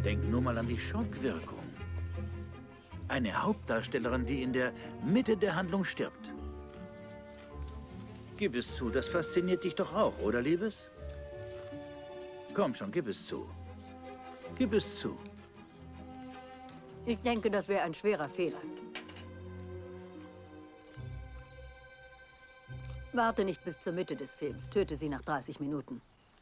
Denk nur mal an die Schockwirkung. Eine Hauptdarstellerin, die in der Mitte der Handlung stirbt. Gib es zu, das fasziniert dich doch auch, oder, Liebes? Komm schon, gib es zu. Gib es zu. Ich denke, das wäre ein schwerer Fehler. Warte nicht bis zur Mitte des Films. Töte sie nach 30 Minuten.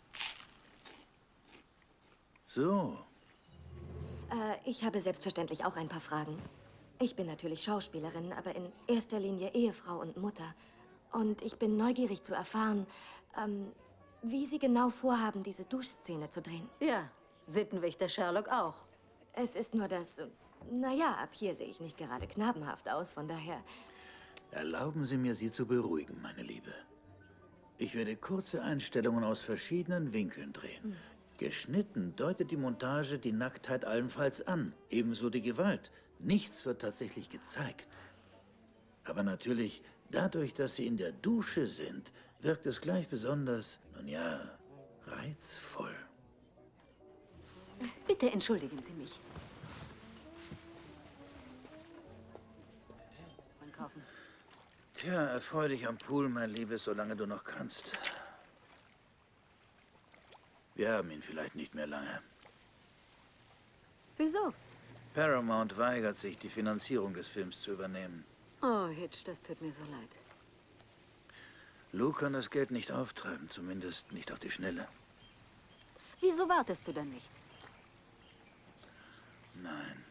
So. Ich habe selbstverständlich auch ein paar Fragen. Ich bin natürlich Schauspielerin, aber in erster Linie Ehefrau und Mutter. Und ich bin neugierig zu erfahren, wie Sie genau vorhaben, diese Duschszene zu drehen. Ja, Sittenwächter Sherlock auch. Es ist nur das... Naja, ab hier sehe ich nicht gerade knabenhaft aus, von daher... Erlauben Sie mir, Sie zu beruhigen, meine Liebe. Ich werde kurze Einstellungen aus verschiedenen Winkeln drehen. Geschnitten deutet die Montage die Nacktheit allenfalls an, ebenso die Gewalt. Nichts wird tatsächlich gezeigt. Aber natürlich, dadurch, dass Sie in der Dusche sind, wirkt es gleich besonders, nun ja, reizvoll. Bitte entschuldigen Sie mich. Einkaufen. Tja, erfreu dich am Pool, mein Liebes, solange du noch kannst. Wir haben ihn vielleicht nicht mehr lange. Wieso? Paramount weigert sich, die Finanzierung des Films zu übernehmen. Oh, Hitch, das tut mir so leid. Lou kann das Geld nicht auftreiben, zumindest nicht auf die Schnelle. Wieso wartest du dann nicht? Nein.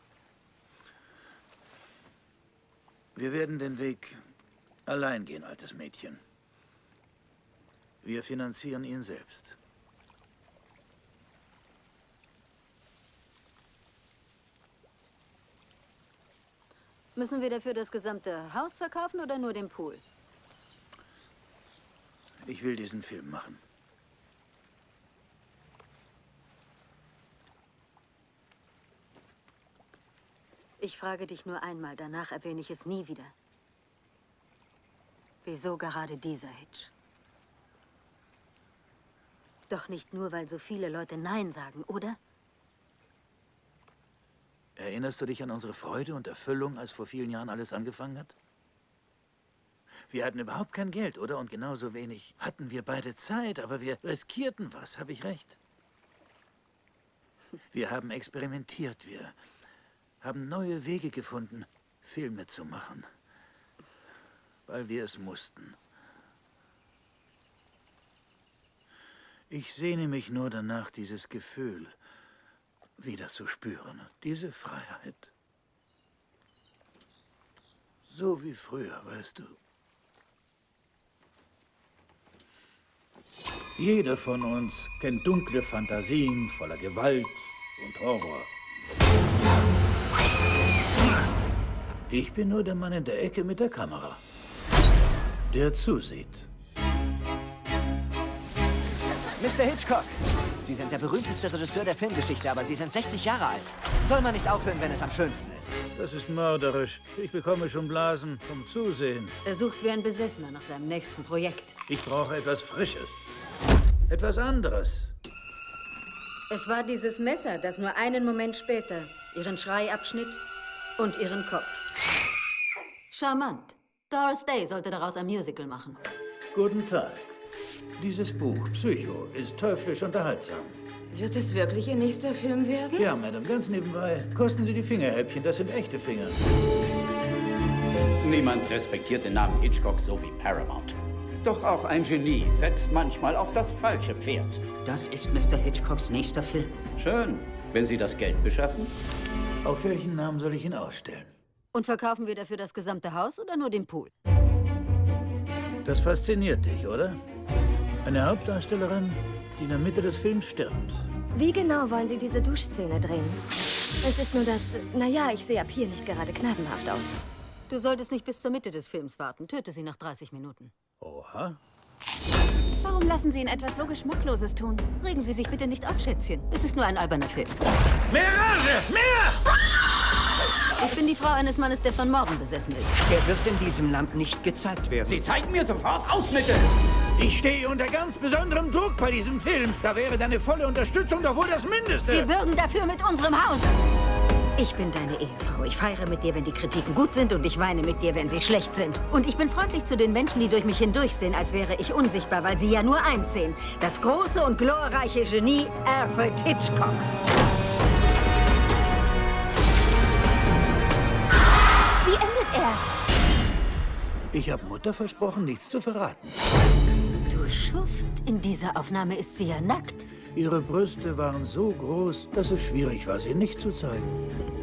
Wir werden den Weg allein gehen, altes Mädchen. Wir finanzieren ihn selbst. Müssen wir dafür das gesamte Haus verkaufen oder nur den Pool? Ich will diesen Film machen. Ich frage dich nur einmal, danach erwähne ich es nie wieder. Wieso gerade dieser Hitch? Doch nicht nur, weil so viele Leute Nein sagen, oder? Erinnerst du dich an unsere Freude und Erfüllung, als vor vielen Jahren alles angefangen hat? Wir hatten überhaupt kein Geld, oder? Und genauso wenig hatten wir beide Zeit, aber wir riskierten was, habe ich recht? Wir haben experimentiert, wir haben neue Wege gefunden, Filme zu machen, weil wir es mussten. Ich sehne mich nur danach, dieses Gefühl wieder zu spüren, diese Freiheit. So wie früher, weißt du. Jeder von uns kennt dunkle Fantasien voller Gewalt und Horror. Ich bin nur der Mann in der Ecke mit der Kamera, der zusieht. Mr. Hitchcock, Sie sind der berühmteste Regisseur der Filmgeschichte, aber Sie sind 60 Jahre alt. Soll man nicht aufhören, wenn es am schönsten ist? Das ist mörderisch. Ich bekomme schon Blasen vom Zusehen. Er sucht wie ein Besessener nach seinem nächsten Projekt. Ich brauche etwas Frisches. Etwas anderes. Es war dieses Messer, das nur einen Moment später ihren Schrei abschnitt und ihren Kopf. Charmant. Doris Day sollte daraus ein Musical machen. Guten Tag. Dieses Buch, Psycho, ist teuflisch unterhaltsam. Wird es wirklich Ihr nächster Film werden? Ja, Madame, ganz nebenbei. Kosten Sie die Fingerhäppchen, das sind echte Finger. Niemand respektiert den Namen Hitchcock so wie Paramount. Doch auch ein Genie setzt manchmal auf das falsche Pferd. Das ist Mr. Hitchcocks nächster Film. Schön, wenn Sie das Geld beschaffen. Auf welchen Namen soll ich ihn ausstellen? Und verkaufen wir dafür das gesamte Haus oder nur den Pool? Das fasziniert dich, oder? Eine Hauptdarstellerin, die in der Mitte des Films stirbt. Wie genau wollen Sie diese Duschszene drehen? Es ist nur das... Naja, ich sehe ab hier nicht gerade knabenhaft aus. Du solltest nicht bis zur Mitte des Films warten. Töte sie nach 30 Minuten. Oha. Warum lassen Sie ihn etwas so Geschmackloses tun? Regen Sie sich bitte nicht auf, Schätzchen. Es ist nur ein alberner Film. Mehr Rage! Mehr! Ich bin die Frau eines Mannes, der von Morden besessen ist. Er wird in diesem Land nicht gezeigt werden. Sie zeigen mir sofort aus, Mitte! Ich stehe unter ganz besonderem Druck bei diesem Film. Da wäre deine volle Unterstützung doch wohl das Mindeste. Wir bürgen dafür mit unserem Haus. Ich bin deine Ehefrau. Ich feiere mit dir, wenn die Kritiken gut sind und ich weine mit dir, wenn sie schlecht sind. Und ich bin freundlich zu den Menschen, die durch mich hindurchsehen, als wäre ich unsichtbar, weil sie ja nur eins sehen. Das große und glorreiche Genie Alfred Hitchcock. Wie endet er? Ich habe Mutter versprochen, nichts zu verraten. Du Schuft, in dieser Aufnahme ist sie ja nackt. Ihre Brüste waren so groß, dass es schwierig war, sie nicht zu zeigen.